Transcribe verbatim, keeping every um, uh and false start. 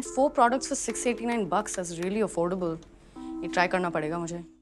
four products for six eighty-nine bucks. That's really affordable. ये try करना पड़ेगा मुझे.